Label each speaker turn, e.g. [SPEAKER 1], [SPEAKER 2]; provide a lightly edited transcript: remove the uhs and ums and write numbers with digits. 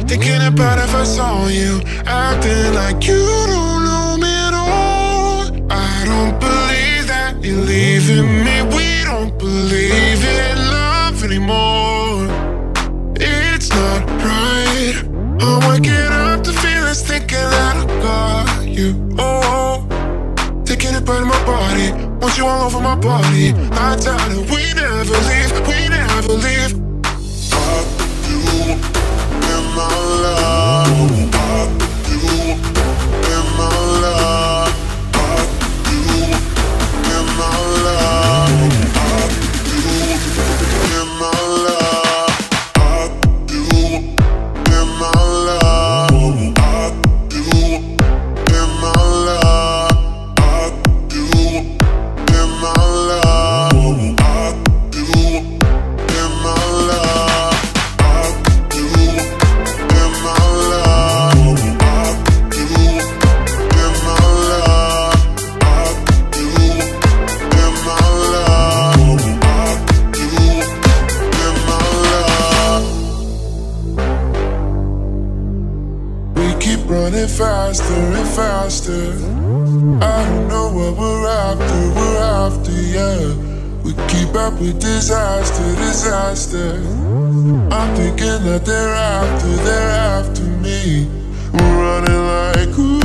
[SPEAKER 1] Thinking about if I saw you acting like you don't know me at all. I don't believe that you're leaving me. We don't believe in love anymore. It's not right. I waking up to feelings thinking that I got you. Oh, taking it part of my body, want you all over my body. I tell her we never leave, we never leave. I do in my love. I do in my love. I do in my love. I do in my love. I do in my love. I do in my love. I do in my love. I do in my love. Running faster and faster. I don't know what we're after, yeah. We keep up with disaster. I'm thinking that they're after me. We're running like, ooh.